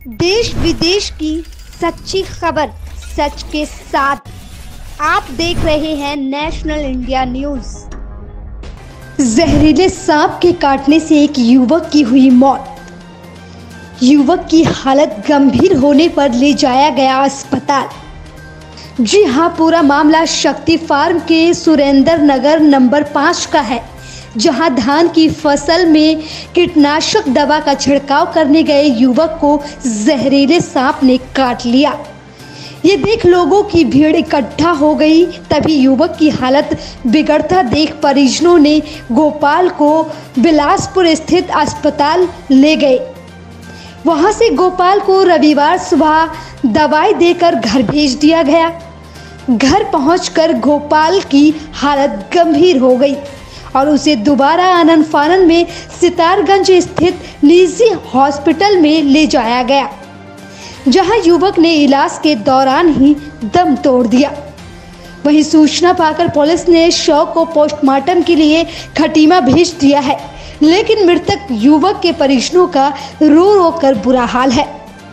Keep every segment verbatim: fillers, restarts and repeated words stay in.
देश विदेश की सच्ची खबर सच के साथ आप देख रहे हैं नेशनल इंडिया न्यूज। जहरीले सांप के काटने से एक युवक की हुई मौत। युवक की हालत गंभीर होने पर ले जाया गया अस्पताल। जी हां, पूरा मामला शक्ति फार्म के सुरेंद्र नगर नंबर पाँच का है, जहां धान की फसल में कीटनाशक दवा का छिड़काव करने गए युवक को जहरीले सांप ने काट लिया। ये देख लोगों की भीड़ इकट्ठा हो गई। तभी युवक की हालत बिगड़ता देख परिजनों ने गोपाल को बिलासपुर स्थित अस्पताल ले गए। वहां से गोपाल को रविवार सुबह दवाई देकर घर भेज दिया गया। घर पहुंचकर गोपाल की हालत गंभीर हो गई और उसे दोबारा आनन फानन में सितारगंज स्थित निजी हॉस्पिटल में ले जाया गया, जहां युवक ने इलाज के दौरान ही दम तोड़ दिया। वहीं सूचना पाकर पुलिस ने शव को पोस्टमार्टम के लिए खटीमा भेज दिया है, लेकिन मृतक युवक के परिजनों का रो रो कर बुरा हाल है।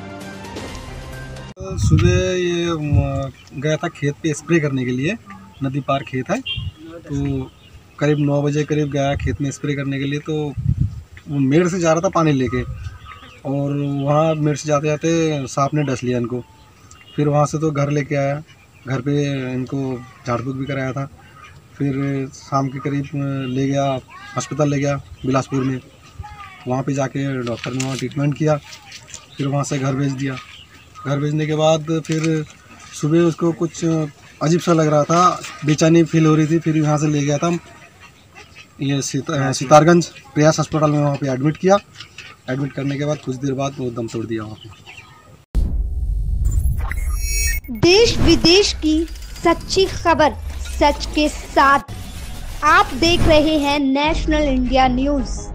सुबह ये गया था खेत पे स्प्रे करने के लिए, नदी पार खेत है, तो करीब नौ बजे करीब गया खेत में स्प्रे करने के लिए। तो वो मेड़ से जा रहा था पानी लेके, और वहाँ मेड़ से जाते जाते सांप ने डस लिया इनको। फिर वहाँ से तो घर लेके आया, घर पे इनको झाड़ फूक भी कराया था। फिर शाम के करीब ले गया अस्पताल, ले गया बिलासपुर में। वहाँ पे जाके डॉक्टर ने वहाँ ट्रीटमेंट किया। फिर वहाँ से घर भेज दिया। घर भेजने के बाद फिर सुबह उसको कुछ अजीब सा लग रहा था, बेचैनी फील हो रही थी। फिर यहाँ से ले गया था ये सितारगंज प्रयास अस्पताल में, वहाँ पे एडमिट किया। एडमिट करने के बाद कुछ देर बाद वो दम तोड़ दिया वहाँ पे। देश विदेश की सच्ची खबर सच के साथ आप देख रहे हैं नेशनल इंडिया न्यूज।